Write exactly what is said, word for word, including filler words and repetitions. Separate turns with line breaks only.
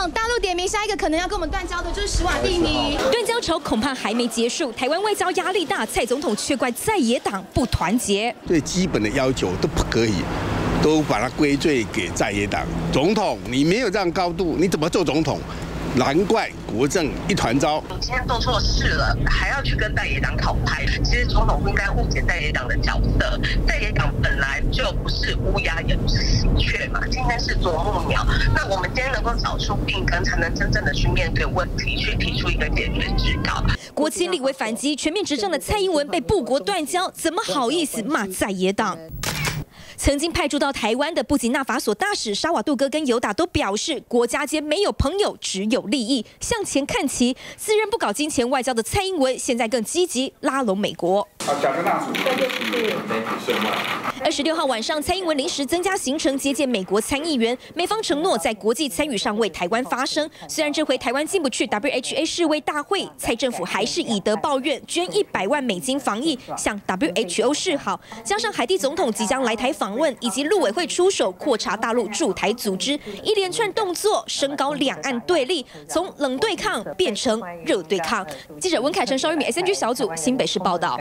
大陆点名下一个可能要跟我们断交的就是史瓦蒂尼。
断交潮恐怕还没结束，台湾外交压力大，蔡总统却怪在野党不团结。
最基本的要求都不可以，都把它归罪给在野党。总统，你没有这样高度，你怎么做总统？难怪国政一团糟。
你今天做错事了，还要去跟在野党讨拍。其实总统不应该误解在野党的角色。在野党本来就不是乌鸦，也不是喜鹊嘛，今天是啄木鸟。那我们今天能够找出病根，才能真正的去面对问题，去提出一个解决之道。
国青立委反击，全面执政的蔡英文被部国断交，怎么好意思骂在野党？曾经派驻到台湾的布吉纳法索大使沙瓦杜哥跟尤达都表示，国家间没有朋友，只有利益，向前看齐。自认不搞金钱外交的蔡英文，现在更积极拉拢美国。二十六号晚上，蔡英文临时增加行程接见美国参议员，美方承诺在国际参与上为台湾发声。虽然这回台湾进不去 W H A 世卫大会，蔡政府还是以德报怨，捐一百万美金防疫，向 W H O 示好。加上海地总统即将来台访问，以及陆委会出手扩查大陆驻台组织，一连串动作升高两岸对立，从冷对抗变成热对抗。记者温凯成、邵玉敏 S N G 小组新北市报道。